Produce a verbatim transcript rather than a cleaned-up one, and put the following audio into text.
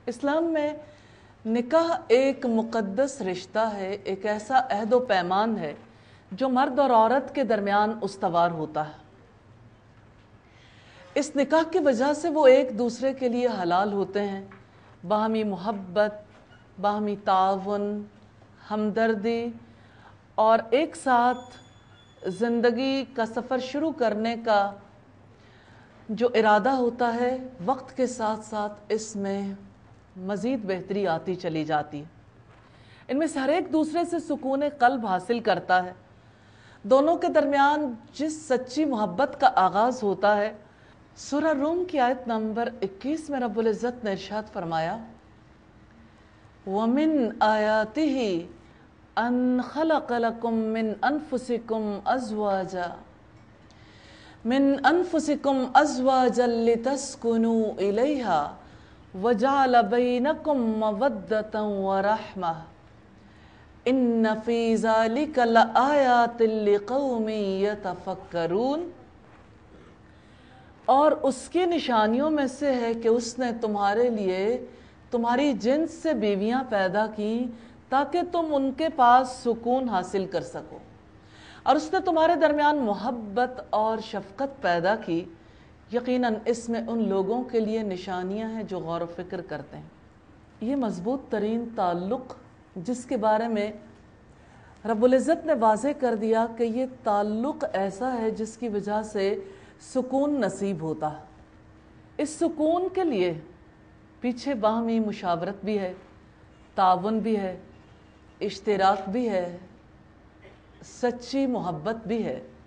اسلام میں نکاح ایک مقدس رشتہ ہے، ایک ایسا عہد و پیمان ہے جو مرد اور عورت کے درمیان استوار ہوتا ہے۔ اس نکاح کی وجہ سے وہ ایک دوسرے کے لیے حلال ہوتے ہیں، باہمی محبت، باہمی تعاون، ہمدردی اور ایک ساتھ زندگی کا سفر شروع کرنے کا جو ارادہ ہوتا ہے، وقت کے ساتھ ساتھ اس میں مزید بہتری آتی چلی جاتی ہے۔ ان میں سے ہر ایک دوسرے سے سکون قلب حاصل کرتا ہے۔ دونوں کے درمیان جس سچی محبت کا آغاز ہوتا ہے، سورہ روم کی آیت نمبر اکیس میں رب العزت نے ارشاد فرمایا وَمِنْ آيَاتِهِ أَنْ خَلَقَ لَكُم مِّنْ أَنفُسِكُمْ أَزْوَاجًا مِّنْ أَنفُسِكُمْ أَزْوَاجًا لِتَسْكُنُوا إِلَيْهَا وَجَعَلَ بَيْنَكُم مَّوَدَّةً وَرَحْمَةً إِنَّ فِي ذَلِكَ لَآيَاتٍ لِقَوْمٍ يَتَفَكَّرُونَ۔ اور اس کی نشانیوں میں سے ہے کہ اس نے تمہارے لیے تمہاری جنس سے بیویاں پیدا کی تاکہ تم ان کے پاس سکون حاصل کر سکو، اور اس نے تمہارے درمیان محبت اور شفقت پیدا کی۔ یقیناً اس میں ان لوگوں کے لیے نشانیاں ہیں جو غور و فکر کرتے ہیں۔ یہ مضبوط ترین تعلق جس کے بارے میں رب العزت نے واضح کر دیا کہ یہ تعلق ایسا ہے جس کی وجہ سے سکون نصیب ہوتا ہے۔ اس سکون کے لیے پیچھے باہمی مشاورت بھی ہے، تعاون بھی ہے، اشتراک بھی ہے، سچی محبت بھی ہے۔